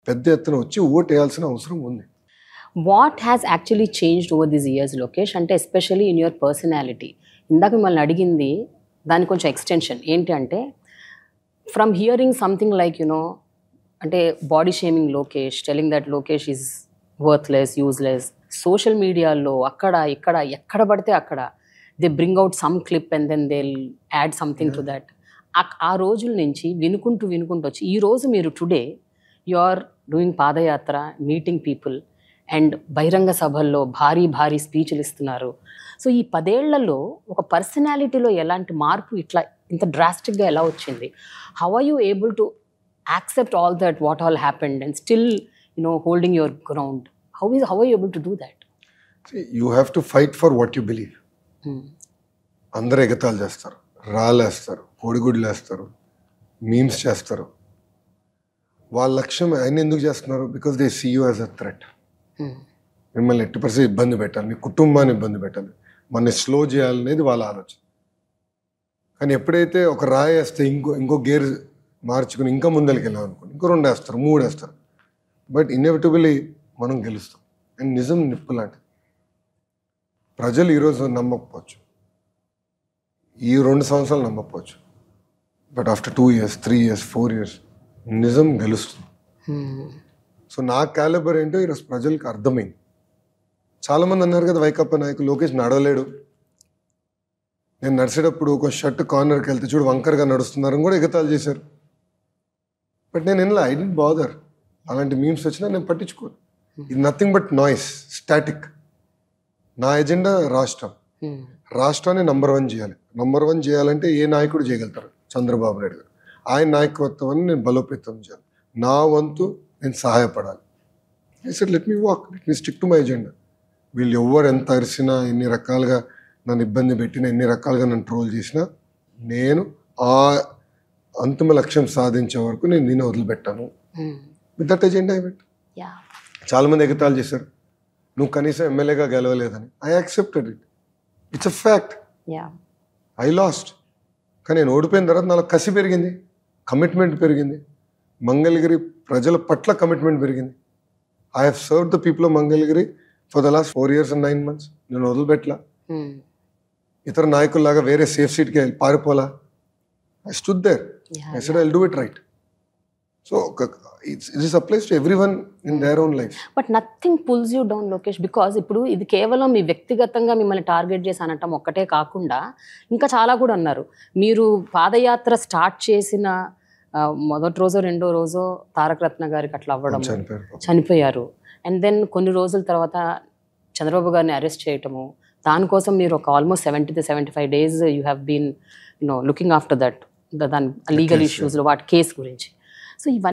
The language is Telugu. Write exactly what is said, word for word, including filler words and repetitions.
పెద్ద ఎత్తున వచ్చి ఓటు వేయాల్సిన అవసరం ఉంది. What has actually changed over these years Lokesh, అంటే ఎస్పెషల్లీ ఇన్ యువర్ పర్సనాలిటీ? ఇందాక మిమ్మల్ని అడిగింది దాని కొంచెం ఎక్స్టెన్షన్ ఏంటి అంటే, from hearing something like you know అంటే body shaming Lokesh, telling that Lokesh is worthless, useless, social మీడియాలో అక్కడ ఇక్కడ ఎక్కడ పడితే అక్కడ they bring out some clip and then they add something to that. ఆ రోజుల నుంచి వినుకుంటూ వినుకుంటూ వచ్చి ఈ రోజు మీరు టుడే యు ఆర్ డూయింగ్ పాదయాత్ర, మీటింగ్ పీపుల్ అండ్ బహిరంగ సభల్లో భారీ భారీ స్పీచ్లు ఇస్తున్నారు. సో ఈ పదేళ్లలో ఒక పర్సనాలిటీలో ఎలాంటి మార్పు ఇట్లా ఇంత డ్రాస్టిక్గా ఎలా వచ్చింది? How are you able to accept all that what all happened and still you know holding your ground? How is how are you able to do that? You have to fight for what you believe. అందరూ ఎగతాలు చేస్తారు, రాళ్ళేస్తారు, కోడిగుడ్లు వేస్తారు, మీమ్స్ చేస్తారు. వాళ్ళ లక్ష్యం ఆయన ఎందుకు చేస్తున్నారు? Because they see you as a threat. మిమ్మల్ని ఎట్టి పరిస్థితి ఇబ్బంది పెట్టాలి, మీ కుటుంబాన్ని ఇబ్బంది పెట్టాలి, మన స్లో చేయాలనేది వాళ్ళ ఆలోచన. కానీ ఎప్పుడైతే ఒక రాయి వేస్తే ఇంకో ఇంకో గేర్ మార్చుకుని ఇంకా ముందరికి వెళ్ళాం అనుకోండి, ఇంకో రెండు వేస్తారు, మూడు వేస్తారు, బట్ ఇన్ఎవిటబుల్లీ మనం గెలుస్తాం. అండ్ నిజం నిప్పు లాంటిది. ప్రజలు ఈరోజు నమ్మకపోవచ్చు, ఈ రెండు సంవత్సరాలు నమ్మకపోవచ్చు, but after two years three years four years నిజం గెలుస్తుంది. సో నా క్యాలిబర్ ఏంటో ఈరోజు ప్రజలకు అర్థమైంది. చాలామంది అన్నారు కదా వైకాపా నాయకులు, లోకేష్ నడవలేడు, నేను నడిచేటప్పుడు ఒక షర్ట్ కార్నర్కి వెళ్తే చూడు వంకర్గా నడుస్తున్నారని కూడా ఎగతాలు చేశారు. బట్ నేను ఇలా ఐ డోంట్ బాదర్. అలాంటి మీమ్స్ వచ్చినా నేను పట్టించుకోను. ఇది నథింగ్ బట్ నాయిస్, స్టాటిక్. నా ఎజెండా రాష్ట్రం. రాష్ట్రాన్ని నంబర్ వన్ చేయాలి. నంబర్ వన్ చేయాలంటే ఏ నాయకుడు చేయగలుగుతారు? చంద్రబాబు నాయుడు గారు. ఆయన నాయకత్వాన్ని నేను బలోపేతం చేయాలి. నా వంతు నేను సహాయపడాలి. I said let me walk, let me stick to my agenda. వీళ్ళు ఎవరు ఎంత అరిసినా, ఎన్ని రకాలుగా నన్ను ఇబ్బంది పెట్టినా, ఎన్ని రకాలుగా నన్ను ట్రోల్ చేసినా, నేను ఆ అంతిమ లక్ష్యం సాధించే వరకు నేను నేను వదిలిపెట్టాను. With that agenda I went. చాలామంది ఎగతాలు చేశారు, నువ్వు కనీసం ఎమ్మెల్యేగా గెలవలేదని. I accepted it. It's a fact. I lost. కానీ నేను ఓడిపోయిన తర్వాత నాకు కసి పెరిగింది, కమిట్మెంట్ పెరిగింది, మంగళగిరి ప్రజల పట్ల కమిట్మెంట్ పెరిగింది. I have served the people of Mangalagiri for the last four years and nine months. నేను వదిలిపెట్టలా. ఇతర నాయకుల్లాగా వేరే సేఫ్ సీట్కి వెళ్ళి పారిపోలా. I stood there. I said I'll do it right. So it's applies to everyone in their own life. But nothing pulls you down Lokesh, because ఇప్పుడు ఇది కేవలం మీ వ్యక్తిగతంగా మిమ్మల్ని టార్గెట్ చేసి అనటం ఒక్కటే కాకుండా ఇంకా చాలా కూడా అన్నారు. మీరు పాదయాత్ర స్టార్ట్ చేసిన మొదటి రోజు రెండో రోజు తారక రత్న గారికి అట్లా అవ్వడం, చనిపోయారు. అండ్ దెన్ కొన్ని రోజుల తర్వాత చంద్రబాబు గారిని అరెస్ట్ చేయటము, దానికోసం మీరు ఒక almost seventy two seventy five days you have been you know looking after that, దాని లీగల్ ఇష్యూస్లో వాటి కేసు గురించి. సో ఇవన్నీ